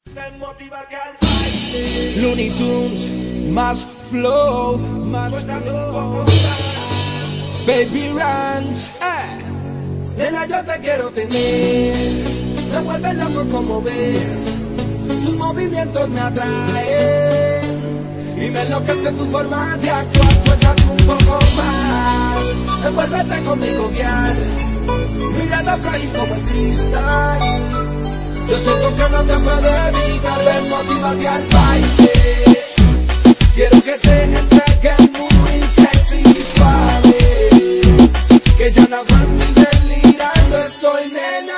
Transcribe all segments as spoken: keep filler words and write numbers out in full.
Motivarte al baile. Looney Tunes, más flow, más flow. Baby Ranks, eh. Nena, yo te quiero tener. Me vuelves loco como ves. Tus movimientos me atraen y me enloquece tu forma de actuar. Cuéntame un poco más. Envuélvete conmigo, guiar. Mirando caí como el cristal. Yo siento que no te puedo evitar. Ven, motívate al baile. Quiero que te entregues muy sexy y suave, que ya no aguanto y delirando estoy, nena.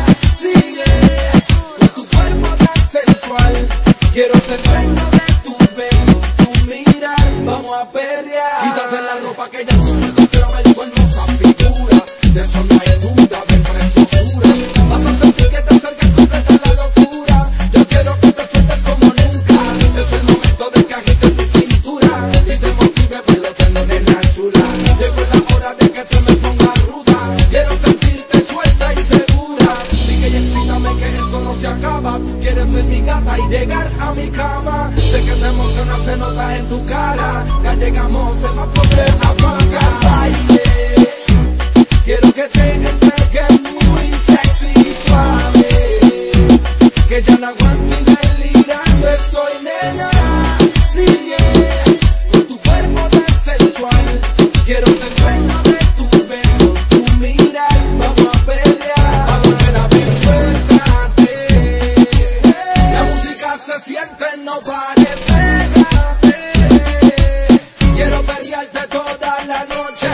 Sigue con tu cuerpo tan sensual. Quiero ser dueño de tus besos, tu mirar. Vamos a perrear. Quítate la ropa que ya tú me controlas tu hermosa figura. De eso no hay duda, ven preciosura. Vas a sentir que te acercas completa la locura. Yo quiero que te sientes como nunca. Es el momento de que agites tu cintura y te motive bailando, nena chula. Llegó la hora de que tú me pongas ruda. Quiero sentirte suelta y segura. Sigue y excítame que esto no se acaba. Tú quieres ser mi gata y llegar a mi cama. Sé que te emociona, se nota en tu cara. Ya llegamos, se me fue apaga. Baile. Quiero que te entregues muy sexy y suave, que ya no aguanto y delirando estoy, nena. Sigue con tu cuerpo tan sensual. Quiero ser dueño de tus besos, tu mirar. Vamos a pelear. Vamos, nena, ven, suéltate. La música se siente, no pares, pégate. Quiero pelearte toda la noche.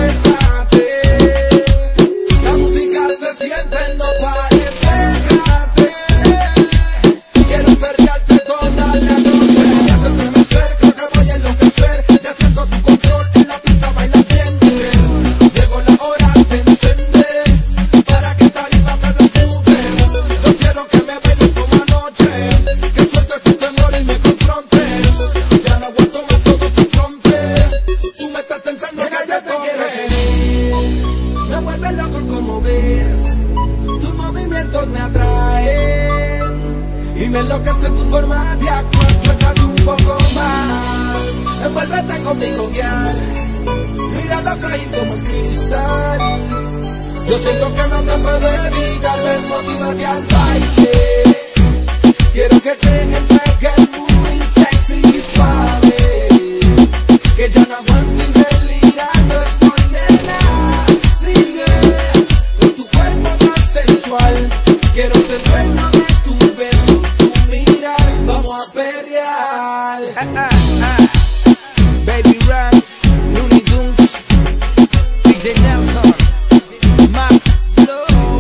Me atraen y me enloquece tu forma de actuar. Cuéntame un poco más. Envuélvete conmigo, guiar. Mirando caí como el cristal. Yo siento que no te puedo evitar. Ven, motívate al baile. Quiero que te entregues muy sexy y suave, que ya no aguanto y delirando estoy, nena. Sigue con tu cuerpo tan sensual. Quiero ser dueño de tus besos, tu mirar. Vamos a perrear. Ah, ah, ah. Baby Ranks, Looney Tunes, D J Nelson, más flow.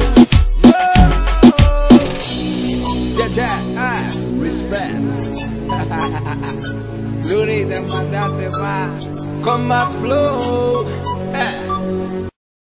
Ya, ya, ah, respect. Looney, te mandaste más con más flow. Ah.